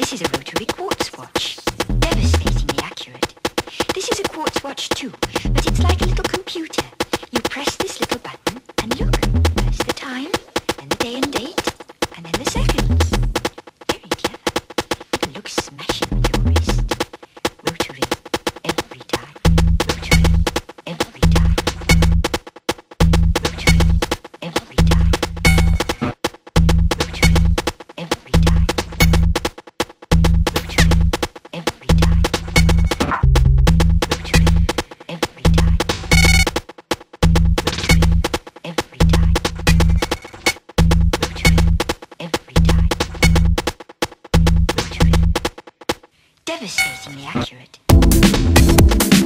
This is a rotary quartz watch. Devastatingly accurate. This is a quartz watch too, but it's like a little computer. You press this little button and look. First the time, then the day and date, and then the seconds. Very clever. It looks smashing on your wrist. Rotary every time. Rotary every time. Rotary every time. Rotary every time. Rotary every time. Rotary every time. Rotary every time. Rotary every time. Rotary. Devastatingly accurate.